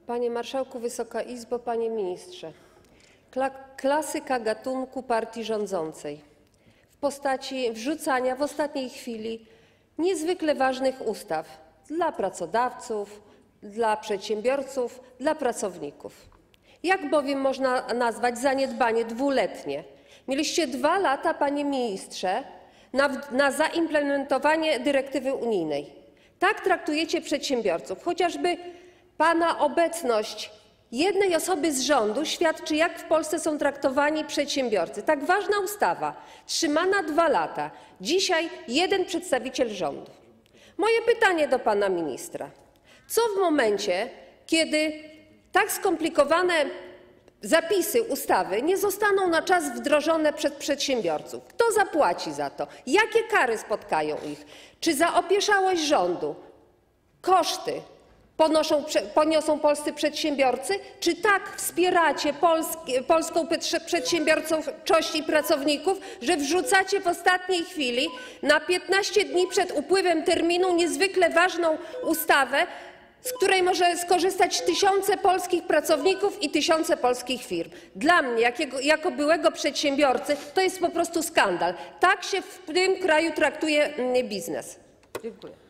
Panie Marszałku, Wysoka Izbo, Panie Ministrze! Klasyka gatunku partii rządzącej w postaci wrzucania w ostatniej chwili niezwykle ważnych ustaw dla pracodawców, dla przedsiębiorców, dla pracowników. Jak bowiem można nazwać zaniedbanie dwuletnie? Mieliście 2 lata, panie ministrze, na zaimplementowanie dyrektywy unijnej. Tak traktujecie przedsiębiorców. Chociażby pana obecność jednej osoby z rządu świadczy, jak w Polsce są traktowani przedsiębiorcy. Tak ważna ustawa, trzymana 2 lata. Dzisiaj jeden przedstawiciel rządu. Moje pytanie do pana ministra. Co w momencie, kiedy tak skomplikowane zapisy ustawy nie zostaną na czas wdrożone przez przedsiębiorców? Kto zapłaci za to? Jakie kary spotkają ich? Czy za opieszałość rządu koszty poniosą polscy przedsiębiorcy? Czy tak wspieracie polską przedsiębiorczość i pracowników, że wrzucacie w ostatniej chwili, na 15 dni przed upływem terminu, niezwykle ważną ustawę, z której może skorzystać tysiące polskich pracowników i tysiące polskich firm? Dla mnie, jako byłego przedsiębiorcy, to jest po prostu skandal. Tak się w tym kraju traktuje biznes. Dziękuję.